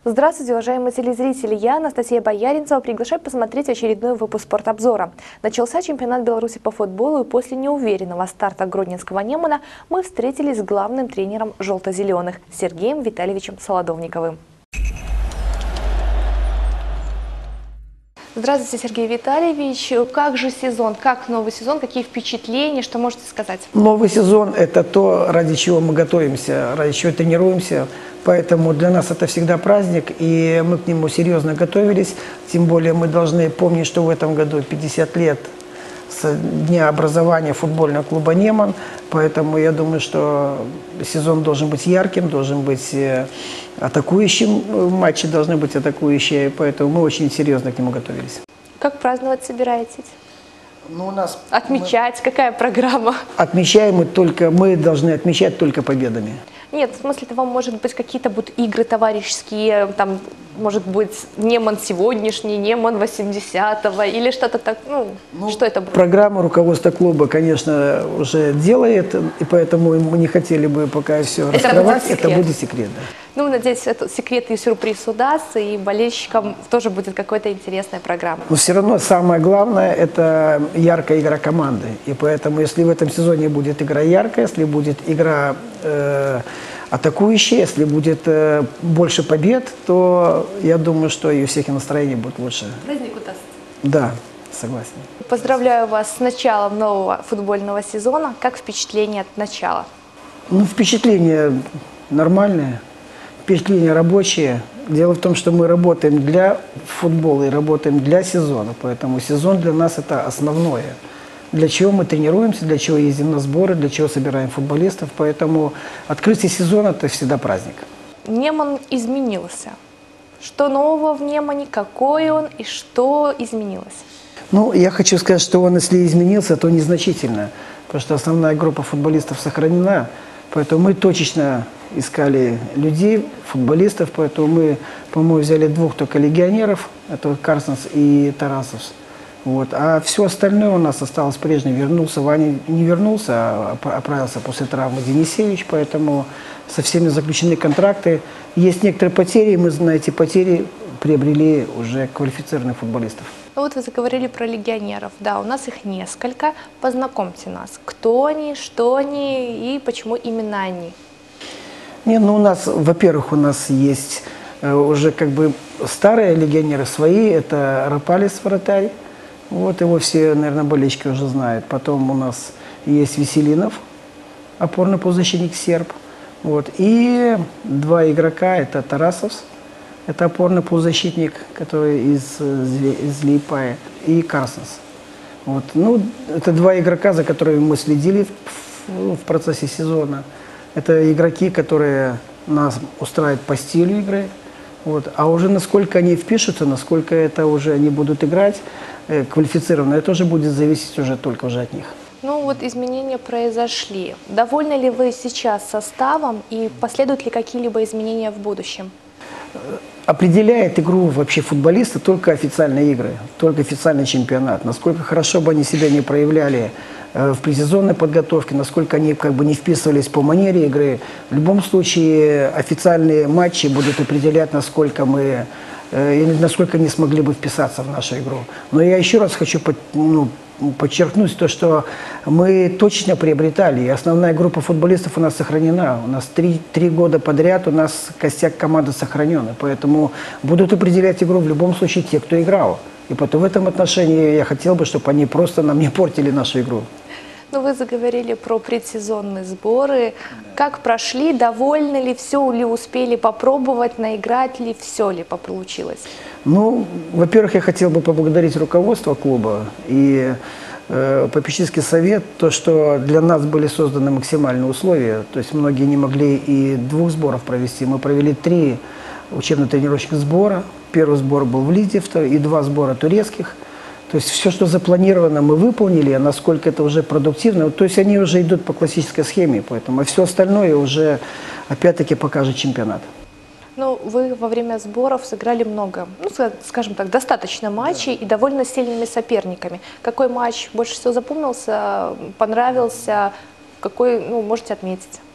Здравствуйте, уважаемые телезрители! Я, Анастасия Бояринцева, приглашаю посмотреть очередной выпуск спортобзора. Начался чемпионат Беларуси по футболу, и после неуверенного старта гродненского «Немана» мы встретились с главным тренером желто-зеленых Сергеем Витальевичем Солодовниковым. Здравствуйте, Сергей Витальевич. Как же сезон? Как новый сезон? Какие впечатления? Что можете сказать? Новый сезон – это то, ради чего мы готовимся, ради чего тренируемся. Поэтому для нас это всегда праздник, и мы к нему серьезно готовились. Тем более мы должны помнить, что в этом году 50 лет с дня образования футбольного клуба «Неман». Поэтому я думаю, что сезон должен быть ярким, должен быть атакующим, матчи должны быть атакующие. Поэтому мы очень серьезно к нему готовились. Как праздновать собираетесь? Ну, Отмечать? Какая программа? Мы должны отмечать только победами. Нет, в смысле того, может быть, какие-то будут игры товарищеские, там, может быть, Неман сегодняшний, Неман 80-го, или что-то так, что это будет? Программу руководство клуба, конечно, уже делает, и поэтому мы не хотели бы пока все раскрывать. Это будет секрет. Да. Ну, надеюсь, это секрет и сюрприз удастся, и болельщикам тоже будет какая-то интересная программа. Но все равно самое главное – это яркая игра команды. И поэтому, если в этом сезоне будет игра яркая, если будет игра атакующая, если будет больше побед, то я думаю, что и у всех настроение будет лучше. Праздник удастся. Да, согласен. Поздравляю вас с началом нового футбольного сезона. Как впечатление от начала? Ну, впечатление нормальное. Впечатления рабочие. Дело в том, что мы работаем для футбола и работаем для сезона, поэтому сезон для нас это основное. Для чего мы тренируемся, для чего ездим на сборы, для чего собираем футболистов, поэтому открытие сезона это всегда праздник. Неман изменился. Что нового в Немане, какой он и что изменилось? Ну, я хочу сказать, что он, если изменился, то незначительно, потому что основная группа футболистов сохранена. Поэтому мы точечно искали людей, футболистов, поэтому мы, по-моему, взяли двух только легионеров, это Карсенс и Тарасовс. Вот. А все остальное у нас осталось прежним. Вернулся Ваня, не вернулся, а оправился после травмы Денисевич, поэтому со всеми заключены контракты. Есть некоторые потери, и мы на эти потери приобрели уже квалифицированных футболистов. Ну вот вы заговорили про легионеров. Да, у нас их несколько. Познакомьте нас. Кто они, что они и почему именно они? Не, ну у нас, во-первых, у нас есть уже как бы старые легионеры свои. Это Рапалис, вратарь. Вот его все, наверное, болельщики уже знают. Потом у нас есть Веселинов, опорный полузащитник серб. Вот. И два игрока, это Тарасовс. Это опорный полузащитник, который из Лиепая, и Карсенс. Вот. Ну, это два игрока, за которыми мы следили в процессе сезона. Это игроки, которые нас устраивают по стилю игры. Вот. А уже насколько они впишутся, насколько это уже они будут играть квалифицированно, это уже будет зависеть уже только уже от них. Ну вот изменения произошли. Довольны ли вы сейчас составом и последуют ли какие-либо изменения в будущем? Определяет игру вообще футболиста только официальные игры, только официальный чемпионат. Насколько хорошо бы они себя не проявляли в предсезонной подготовке, насколько они как бы не вписывались по манере игры. В любом случае официальные матчи будут определять, насколько мы или насколько они смогли бы вписаться в нашу игру. Но я еще раз хочу подчеркнуть то, что мы точно приобретали, и основная группа футболистов у нас сохранена. У нас три года подряд у нас костяк команды сохранен, поэтому будут определять игру в любом случае те, кто играл. И поэтому в этом отношении я хотел бы, чтобы они просто нам не портили нашу игру. Ну, вы заговорили про предсезонные сборы. Как прошли? Довольны ли? Все ли успели попробовать? Наиграть ли? Все ли получилось? Ну, во-первых, я хотел бы поблагодарить руководство клуба и попечительский совет, то, что для нас были созданы максимальные условия. То есть многие не могли и 2 сборов провести. Мы провели 3 учебно-тренировочных сбора. Первый сбор был в Лиде, и 2 сбора турецких. То есть все, что запланировано, мы выполнили, а насколько это уже продуктивно, то есть они уже идут по классической схеме, поэтому все остальное уже опять-таки покажет чемпионат. Ну, вы во время сборов сыграли много, ну, скажем так, достаточно матчей и довольно сильными соперниками. Какой матч больше всего запомнился, понравился, какой, можете отметить?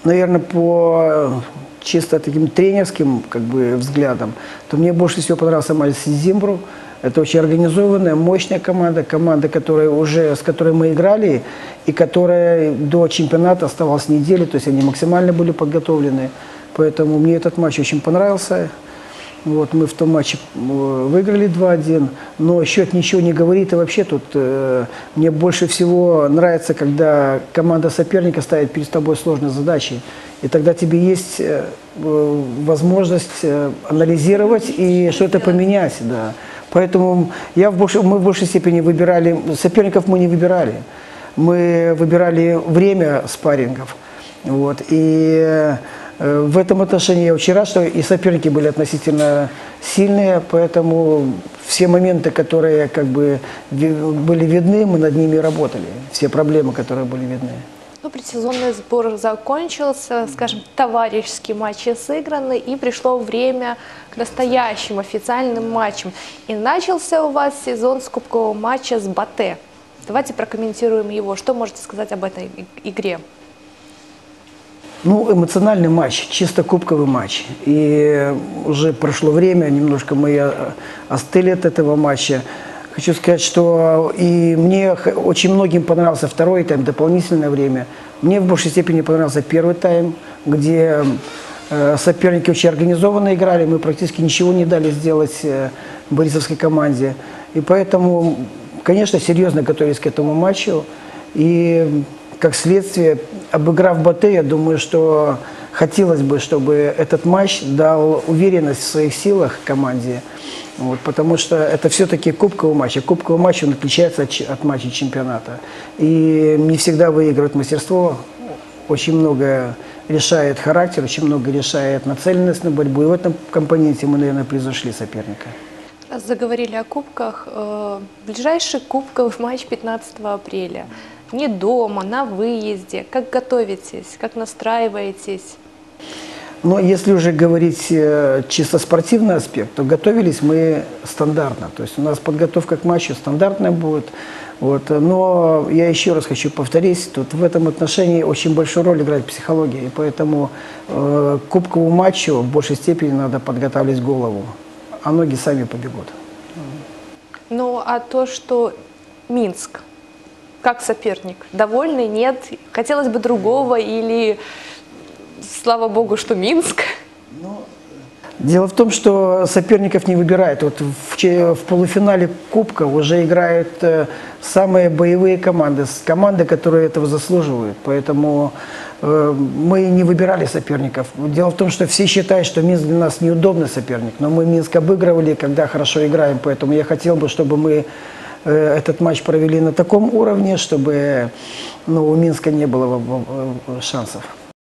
наверное, по чисто таким тренерским как бы взглядам, то мне больше всего понравился матч с Зимбру. Это очень организованная, мощная команда, которая с которой мы играли, и которая до чемпионата оставалась недели, то есть они максимально были подготовлены. Поэтому мне этот матч очень понравился. Вот, мы в том матче выиграли 2-1, но счет ничего не говорит. И вообще тут мне больше всего нравится, когда команда соперника ставит перед тобой сложные задачи. И тогда тебе есть возможность анализировать и что-то поменять. Да. Поэтому мы в большей степени выбирали, соперников мы не выбирали. Мы выбирали время спаррингов. Вот, и в этом отношении я очень рад, что и соперники были относительно сильные, поэтому все моменты, которые как бы были видны, мы над ними работали. Все проблемы, которые были видны. Ну, предсезонный сбор закончился, скажем, товарищеские матчи сыграны, и пришло время к настоящим официальным матчам. И начался у вас сезон с кубкового матча с Батэ. Давайте прокомментируем его. Что можете сказать об этой игре? Ну, эмоциональный матч, чисто кубковый матч. И уже прошло время, немножко мы остыли от этого матча. Хочу сказать, что и мне очень многим понравился второй тайм, дополнительное время. Мне в большей степени понравился первый тайм, где соперники очень организованно играли, мы практически ничего не дали сделать борисовской команде. И поэтому, конечно, серьезно готовились к этому матчу. И как следствие, обыграв Батэ, я думаю, что хотелось бы, чтобы этот матч дал уверенность в своих силах команде. Вот, потому что это все-таки кубковый матч. А кубковый матч он отличается от матча чемпионата. И не всегда выигрывает мастерство. Очень много решает характер, очень много решает нацеленность на борьбу. И в этом компоненте мы, наверное, превзошли соперника. Раз заговорили о кубках, ближайший кубковый матч 15 апреля. Не дома, на выезде. Как готовитесь, как настраиваетесь? Но если уже говорить чисто спортивный аспект, то готовились мы стандартно. То есть у нас подготовка к матчу стандартная будет. Вот. Но я еще раз хочу повторить, тут в этом отношении очень большую роль играет психология. И поэтому к кубковому матчу в большей степени надо подготавливать голову, а ноги сами побегут. Ну, а то, что Минск, как соперник, довольный, нет? Хотелось бы другого или... Слава богу, что Минск. Дело в том, что соперников не выбирают. Вот в полуфинале Кубка уже играют самые боевые команды, команды, которые этого заслуживают. Поэтому мы не выбирали соперников. Дело в том, что все считают, что Минск для нас неудобный соперник. Но мы Минск обыгрывали, когда хорошо играем. Поэтому я хотел бы, чтобы мы этот матч провели на таком уровне, чтобы у Минска не было шансов.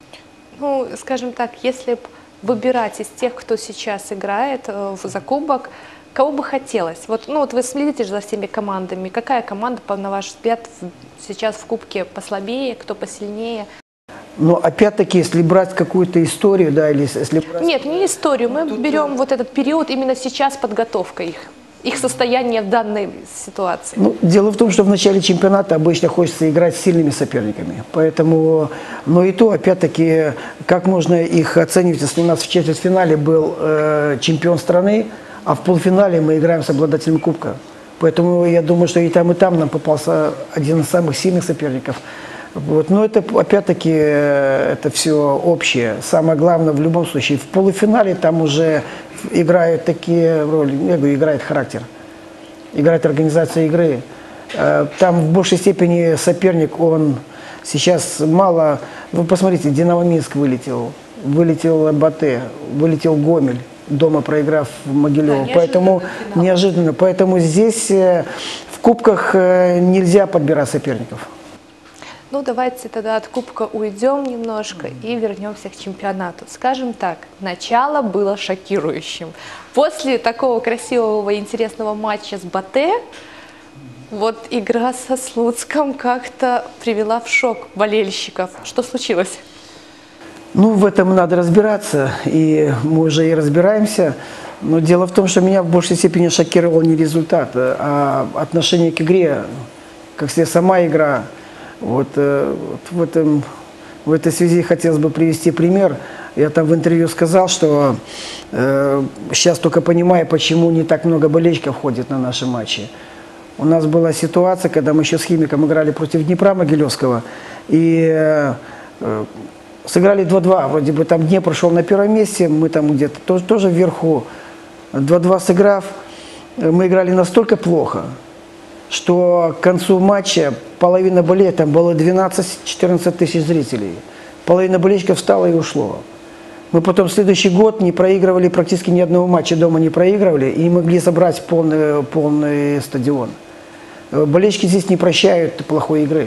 Ну, скажем так, если выбирать из тех, кто сейчас играет за кубок, кого бы хотелось? Вот вы следите же за всеми командами. Какая команда, на ваш взгляд, сейчас в кубке послабее, кто посильнее? Но опять-таки, если брать какую-то историю, да, или если брать... Нет, не историю. Мы берем вот этот период, именно сейчас подготовка их состояние в данной ситуации. Дело в том, что в начале чемпионата обычно хочется играть с сильными соперниками. Поэтому, но и то, опять-таки, как можно их оценивать, если у нас в четвертьфинале был чемпион страны, а в полуфинале мы играем с обладателем кубка. Поэтому я думаю, что и там нам попался один из самых сильных соперников. Вот. Но это, опять-таки, это все общее. Самое главное, в любом случае, в полуфинале там уже играют такие роли, я говорю, играет характер, играет организация игры. Там в большей степени соперник, он сейчас мало... Вы посмотрите, Динамо Минск вылетел Батэ, вылетел Гомель, дома проиграв Могилеву. Да, поэтому неожиданно. Поэтому здесь в кубках нельзя подбирать соперников. Ну, давайте тогда от кубка уйдем немножко и вернемся к чемпионату. Скажем так, начало было шокирующим. После такого красивого и интересного матча с Батэ, вот игра со Слуцком как-то привела в шок болельщиков. Что случилось? В этом надо разбираться, и мы уже и разбираемся. Но дело в том, что меня в большей степени шокировал не результат, а отношение к игре, как сама игра. Вот в этом В этой связи хотелось бы привести пример. Я там в интервью сказал, что сейчас только понимаю, почему не так много болельщиков ходит на наши матчи. У нас была ситуация, когда мы еще с «Химиком» играли против Днепра Могилевского, и сыграли 2-2. Вроде бы там Днепр шел на первом месте, мы там где-то тоже вверху. 2-2 сыграв, мы играли настолько плохо, что к концу матча половина болельщиков, там было 12-14 тысяч зрителей, половина болельщиков встала и ушло. Мы потом следующий год не проигрывали, практически ни одного матча дома не проигрывали и не могли собрать полный стадион. Болельщики здесь не прощают плохой игры.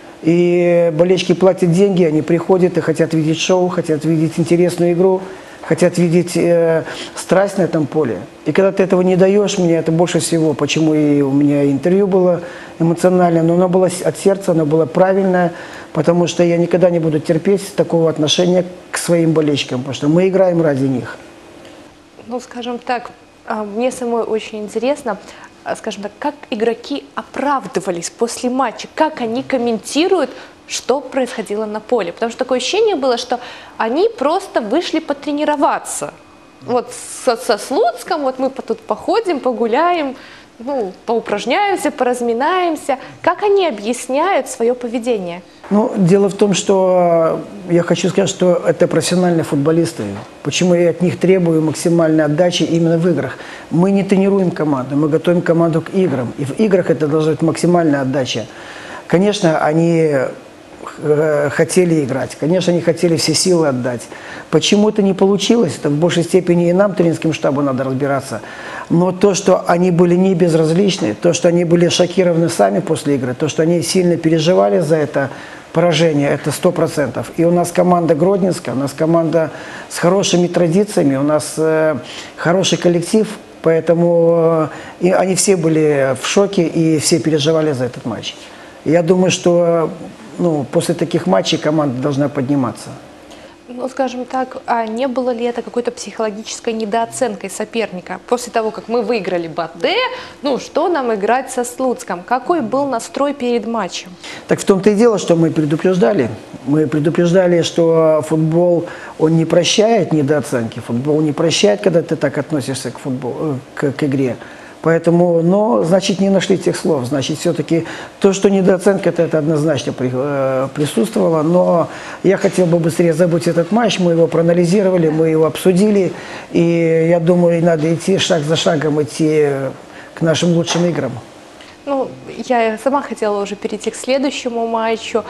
И болельщики платят деньги, они приходят и хотят видеть шоу, хотят видеть интересную игру, хотят видеть страсть на этом поле. И когда ты этого не даешь, мне это больше всего, почему и у меня интервью было эмоциональное, но оно было от сердца, оно было правильное, потому что я никогда не буду терпеть такого отношения к своим болельщикам, потому что мы играем ради них. Ну, скажем так, мне самой очень интересно, скажем так, как игроки оправдывались после матча, как они комментируют, что происходило на поле. Потому что такое ощущение было, что они просто вышли потренироваться. Вот со Слуцком, вот мы тут походим, погуляем, ну, поупражняемся, поразминаемся. Как они объясняют свое поведение? Ну, дело в том, что я хочу сказать, что это профессиональные футболисты. Почему я от них требую максимальной отдачи именно в играх? Мы не тренируем команду, мы готовим команду к играм. И в играх это должна быть максимальная отдача. Конечно, они хотели играть, конечно, они хотели все силы отдать. Почему это не получилось, это в большей степени и нам, тренерским штабу, надо разбираться. Но то, что они были не безразличны, то, что они были шокированы сами после игры, то, что они сильно переживали за это поражение, это 100%. И у нас команда Гродненская, у нас команда с хорошими традициями, у нас хороший коллектив, поэтому и они все были в шоке и все переживали за этот матч. Я думаю, что после таких матчей команда должна подниматься. Ну, скажем так, а не было ли это какой-то психологической недооценкой соперника? После того, как мы выиграли Батэ, что нам играть со Слуцком? Какой был настрой перед матчем? Так в том-то и дело, что мы предупреждали. Мы предупреждали, что футбол, он не прощает недооценки. Футбол не прощает, когда ты так относишься к игре. Поэтому, значит, не нашли тех слов. Значит, все-таки то, что недооценка, это однозначно присутствовало. Но я хотел бы быстрее забыть этот матч. Мы его проанализировали, мы его обсудили. И я думаю, надо идти шаг за шагом, идти к нашим лучшим играм. Я сама хотела уже перейти к следующему матчу.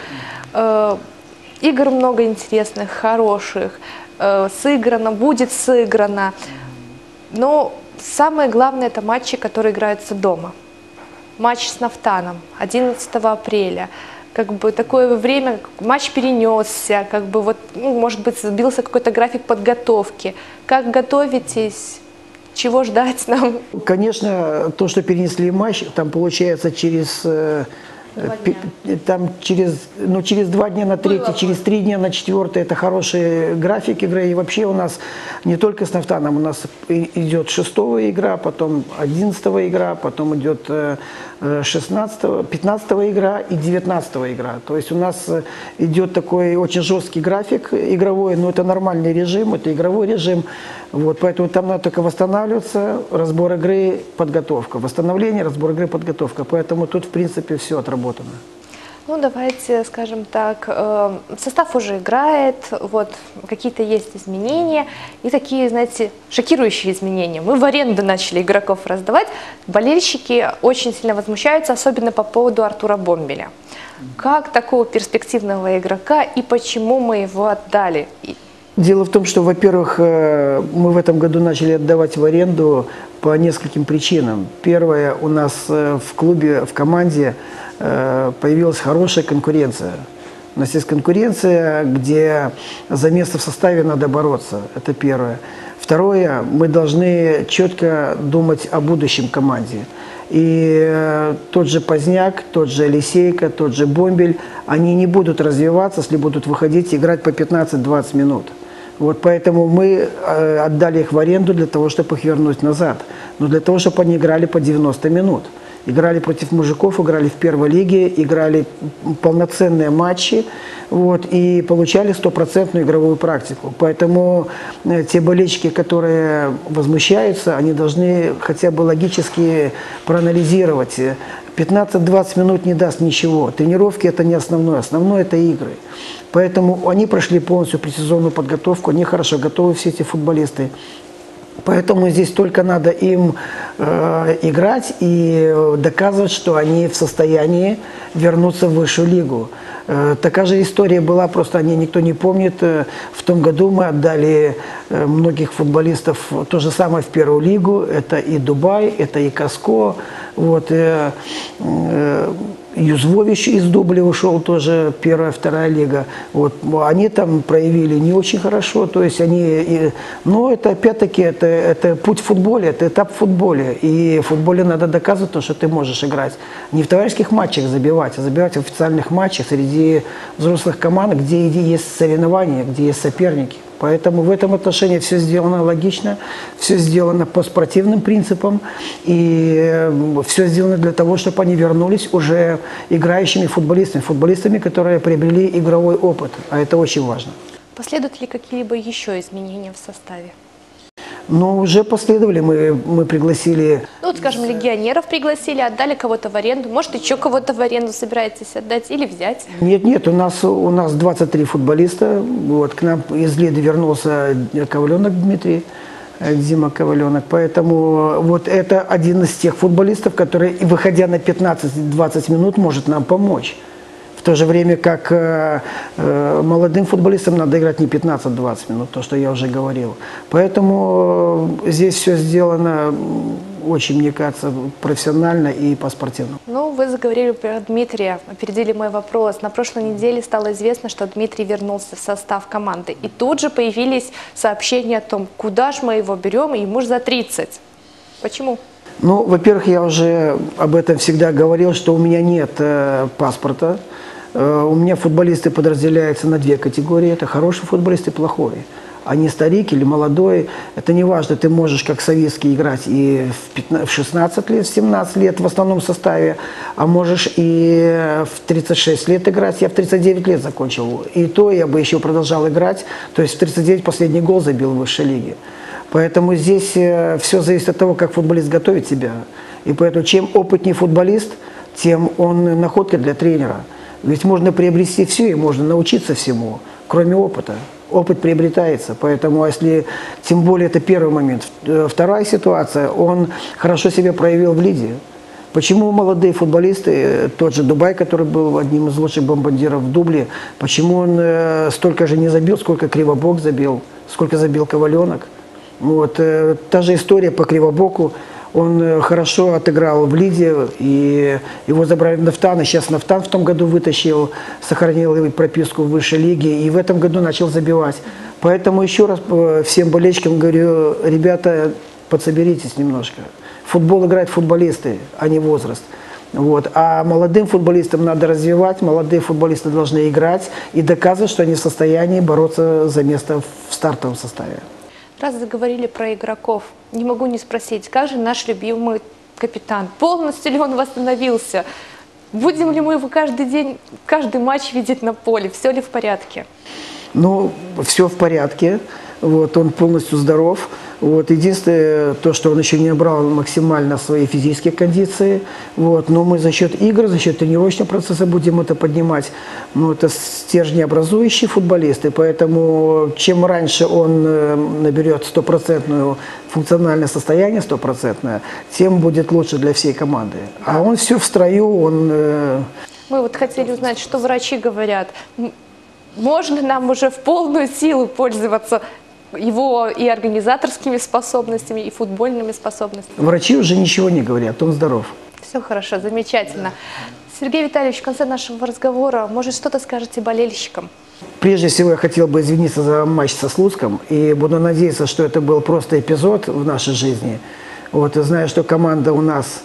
Игр много интересных, хороших. Сыграно, будет сыграно. Но самое главное — это матчи, которые играются дома. Матч с Нафтаном 11 апреля. Такое время, матч перенесся, может быть, сбился какой-то график подготовки. Как готовитесь? Чего ждать нам? Конечно, то, что перенесли матч, там получается через 2 дня на 3, через 3 дня на 4, это хороший график игры. И вообще у нас не только с Нафтаном, у нас идет 6-го игра, потом 11-го игра, потом идет 16-го, 15-го игра и 19-го игра. То есть у нас идет такой очень жесткий график игровой, но это нормальный режим, это игровой режим. Поэтому там надо только восстанавливаться, разбор игры, подготовка. Восстановление, разбор игры, подготовка. Поэтому тут, в принципе, все отработано. Давайте, скажем так, состав уже играет, какие-то есть изменения, и такие, знаете, шокирующие изменения. Мы в аренду начали игроков раздавать, болельщики очень сильно возмущаются, особенно по поводу Артура Бомбеля. Как такого перспективного игрока и почему мы его отдали? Дело в том, что, во-первых, мы в этом году начали отдавать в аренду по нескольким причинам. Первое, у нас в клубе, в команде появилась хорошая конкуренция. У нас есть конкуренция, где за место в составе надо бороться. Это первое. Второе, мы должны четко думать о будущем команде. И тот же Поздняк, тот же Елисейко, тот же Бомбель, они не будут развиваться, если будут выходить и играть по 15-20 минут. Поэтому мы отдали их в аренду для того, чтобы их вернуть назад. Но для того, чтобы они играли по 90 минут. играли против мужиков, играли в первой лиге, играли полноценные матчи, вот, и получали стопроцентную игровую практику. Поэтому те болельщики, которые возмущаются, они должны хотя бы логически проанализировать. 15-20 минут не даст ничего. Тренировки – это не основное. Основное – это игры. Поэтому они прошли полностью предсезонную подготовку, они хорошо готовы, все эти футболисты. Поэтому здесь только надо им играть и доказывать, что они в состоянии вернуться в высшую лигу. Такая же история была, просто о ней никто не помнит. В том году мы отдали многих футболистов то же самое в первую лигу. Это и Дубай, это и Каско. Вот, Юзвович из Дубля ушел, тоже первая, вторая лига. Вот, они там проявили не очень хорошо, то есть они, но это опять-таки это путь в футболе, это этап в футболе. И в футболе надо доказывать то, что ты можешь играть. Не в товарищеских матчах забивать, а забивать в официальных матчах среди взрослых команд, где есть соревнования, где есть соперники. Поэтому в этом отношении все сделано логично, все сделано по спортивным принципам, и все сделано для того, чтобы они вернулись уже играющими футболистами, футболистами, которые приобрели игровой опыт, а это очень важно. Последуют ли какие-либо еще изменения в составе? Ну, уже последовали, мы пригласили... Ну, вот, скажем, легионеров пригласили, отдали кого-то в аренду. Может, еще кого-то в аренду собираетесь отдать или взять? Нет, у нас 23 футболиста. Вот, к нам из Лиды вернулся Коваленок Дмитрий, Дима Коваленок. Поэтому вот это один из тех футболистов, который, выходя на 15-20 минут, может нам помочь. В то же время, как молодым футболистам надо играть не 15-20 минут, то, что я уже говорил. Поэтому здесь все сделано очень, мне кажется, профессионально и по-спортивному. Ну, вы заговорили про Дмитрия, опередили мой вопрос. На прошлой неделе стало известно, что Дмитрий вернулся в состав команды. И тут же появились сообщения о том, куда же мы его берем, и ему же за 30. Почему? Ну, во-первых, я уже об этом всегда говорил, что у меня нет паспорта. У меня футболисты подразделяются на две категории. Это хороший футболист и плохой. А не старик или молодой. Это не важно. Ты можешь, как советский, играть и в 16 лет, в 17 лет в основном составе. А можешь и в 36 лет играть. Я в 39 лет закончил. И то я бы еще продолжал играть. То есть в 39 последний гол забил в высшей лиге. Поэтому здесь все зависит от того, как футболист готовит себя. И поэтому чем опытнее футболист, тем он находка для тренера. Ведь можно приобрести все и можно научиться всему, кроме опыта. Опыт приобретается, поэтому, если, тем более, это первый момент. Вторая ситуация, он хорошо себя проявил в Лиде. Почему молодые футболисты, тот же Дубай, который был одним из лучших бомбардиров в Дубле, почему он столько же не забил, сколько Кривобок забил, сколько забил Коваленок? Вот, та же история по Кривобоку. Он хорошо отыграл в Лиде, и его забрали в Нафтан, и сейчас Нафтан в том году вытащил, сохранил прописку в высшей лиге, и в этом году начал забивать. Поэтому еще раз всем болельщикам говорю, ребята, подсоберитесь немножко. Футбол играют футболисты, а не возраст. Вот. А молодым футболистам надо развивать, молодые футболисты должны играть и доказывать, что они в состоянии бороться за место в стартовом составе. Раз заговорили про игроков, не могу не спросить, как же наш любимый капитан? Полностью ли он восстановился? Будем ли мы его каждый день, каждый матч видеть на поле? Все ли в порядке? Ну, все в порядке. Вот, он полностью здоров. Вот, единственное, то, что он еще не набрал максимально свои физические кондиции. Вот, но мы за счет игр, за счет тренировочного процесса будем это поднимать. Ну, это стержнеобразующий футболист, и поэтому чем раньше он наберет стопроцентное функциональное состояние, стопроцентное, тем будет лучше для всей команды. А он все в строю, он... Мы вот хотели узнать, что врачи говорят. Можно нам уже в полную силу пользоваться его и организаторскими способностями, и футбольными способностями? Врачи уже ничего не говорят, он здоров. Все хорошо, замечательно. Сергей Витальевич, в конце нашего разговора, может, что-то скажете болельщикам? Прежде всего, я хотел бы извиниться за матч со Слуцком, и буду надеяться, что это был просто эпизод в нашей жизни. Вот, и знаю, что команда у нас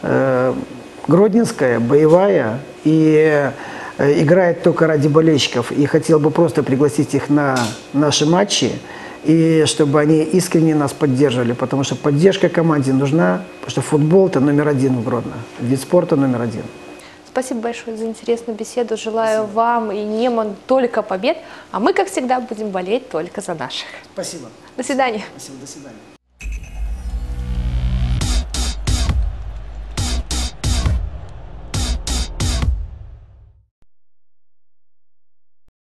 гродненская, боевая, и играет только ради болельщиков. И хотел бы просто пригласить их на наши матчи. и чтобы они искренне нас поддерживали, потому что поддержка команде нужна, потому что футбол – это номер один в Гродно, вид спорта номер один. Спасибо большое за интересную беседу. Желаю вам и Неман только побед, а мы, как всегда, будем болеть только за наших. Спасибо. До свидания. Спасибо, до свидания.